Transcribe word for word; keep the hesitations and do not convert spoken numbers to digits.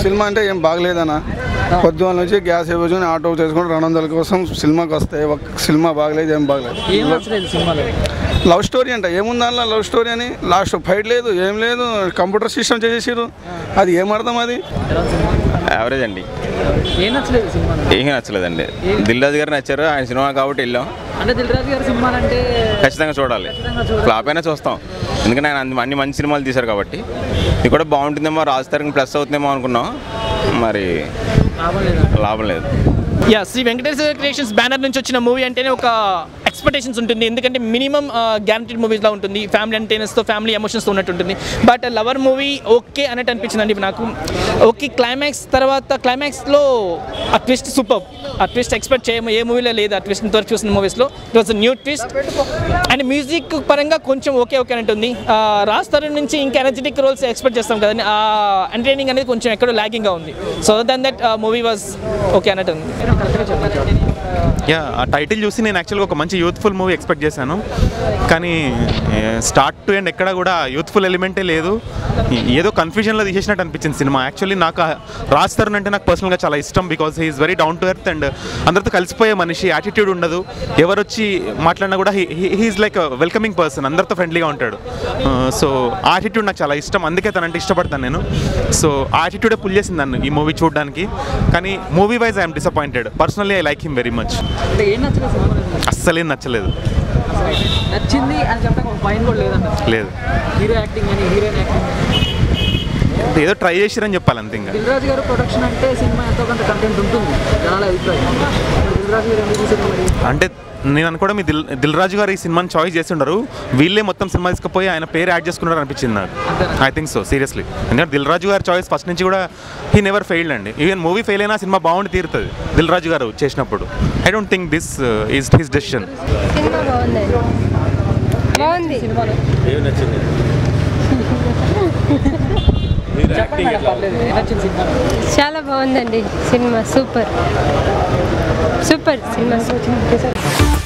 Cinema అంటే ఏం బాగలేదన్నా. పొద్దున్న నుంచి గ్యాస్ ఇవ్వని ఆటో చేసుకుని రెండు వందల కోసం సినిమాకి వస్తే ఒక సినిమా బాగలేదు, ఏం బాగలేదు. లవ్ స్టోరీ అంట, ఏముంది అందులో లవ్ స్టోరీ అని. లాస్ట్ ఫైట్ లేదు, ఏం లేదు, కంప్యూటర్ సిస్టమ్ చేసేసారు. అది ఏమర్థం? అది యావరేజ్ అండి, ఏం నచ్చలేదండి. దిల్ రాజు గారు నచ్చారు, ఆయన సినిమా కాబట్టి వెళ్ళాం. అంటే దిల్ రాజు గారి సినిమాలు అంటే ఖచ్చితంగా చూడాలి, ఫ్లాప్ అయినా చూస్తాం. ఎందుకంటే ఆయన అన్ని మంచి సినిమాలు తీశారు కాబట్టి. ఇది కూడా బాగుంటుందేమో, రాజ్ తరుణ్ ప్లస్ అవుతుందేమో అనుకున్నాం, మరి లాభం లేదు. Yeah, Sri Venkateswara creations banner నుంచి వచ్చిన మూవీ అంటేనే ఒక ఎక్స్పెక్టేషన్స్ ఉంటుంది. ఎందుకంటే మినిమం గ్యారంటీడ్ మూవీస్లో ఉంటుంది, ఫ్యామిలీ ఎంటర్టైనర్స్తో ఫ్యామిలీ ఎమోషన్స్తో ఉన్నట్టు ఉంటుంది. బట్ లవర్ మూవీ ఓకే అన్నట్టు అనిపించింది అండి నాకు. ఓకే, క్లైమాక్స్ తర్వాత క్లైమాక్స్లో ఆ ట్విస్ట్ సూపర్. ఆ ట్విస్ట్ ఎక్స్పెక్ట్ చేయము, ఏ మూవీలో లేదు ఆ ట్విస్ట్ ఇంతవరకు చూసిన మూవీస్లో. It was new twist. And music పరంగా కొంచెం ఓకే ఓకే అని ఉంటుంది. రాజ్ తరుణ్ నుంచి ఇంకా ఎనర్జెటిక్ రోల్స్ ఎక్స్పెక్ట్ చేస్తాం కదండి, ఆ ఎంటర్టైనింగ్ అనేది కొంచెం ఎక్కడో లాగింగ్గా ఉంది. So then that movie was okay అన్నట్టు ఉంది. యా, ఆ టైటిల్ చూసి నేను యాక్చువల్గా ఒక మంచి యూత్ఫుల్ మూవీ ఎక్స్పెక్ట్ చేశాను, కానీ స్టార్ట్ టు ఎండ్ ఎక్కడ కూడా యూత్ఫుల్ ఎలిమెంటే లేదు. ఏదో కన్ఫ్యూజన్లో తీసేసినట్టు అనిపించింది సినిమా. యాక్చువల్లీ నాకు రాజ్ తరుణ్ అంటే నాకు పర్సనల్గా చాలా ఇష్టం, because he is very down to earth and అందరితో కలిసిపోయే మనిషి, యాటిట్యూడ్ ఉండదు. ఎవరు వచ్చి మాట్లాడినా కూడా he he's like welcoming person, అందరితో ఫ్రెండ్లీగా ఉంటాడు. సో ఆ యాటిట్యూడ్ నాకు చాలా ఇష్టం, అందుకే తనంటే ఇష్టపడతాను నేను. సో ఆ యాటిట్యూడే పుల్ చేసింది నన్ను ఈ మూవీ చూడడానికి. కానీ movie wise I'm disappointed. Personally I like him very much. అస్సలేం నచ్చలేదు. నచ్చింది అని చెప్పడానికి ఒక పాయింట్ కూడా లేదంట. లేదు, హీరో యాక్టింగ్ అని, హీరోయిన్ యాక్టింగ్ ఏదో ట్రై చేసిరని చెప్పాలి అంతే. ఇంకా దిల్ రాజు గారు ప్రొడక్షన్ అంటే సినిమా ఎంతో కొంత కంటెంట్ ఉంటుంది జనాల అభిప్రాయం. దిల్ రాజు గారు ఎందుకు తీసారు మరి? అంటే నేను అనుకోవడం ఈ దిల్ దిల్ రాజు గారు ఈ సినిమాని చాయిస్ చేసి ఉండరు, వీళ్ళే మొత్తం సినిమా తీసుకుపోయి ఆయన పేరు యాడ్ చేసుకున్నారు అనిపించింది నాకు. I think so, seriously. ఎందుకంటే దిల్ రాజు గారి చాయిస్ ఫస్ట్ నుంచి కూడా హీ నెవర్ ఫెయిల్డ్ అండి. ఈవెన్ మూవీ ఫెయిల్ అయినా సినిమా బాగుండి తీరుతుంది దిల్ రాజు గారు చేసినప్పుడు. I don't think this is his decision. చాలా బాగుందండి సినిమా, సూపర్ సూపర్ సినిమా.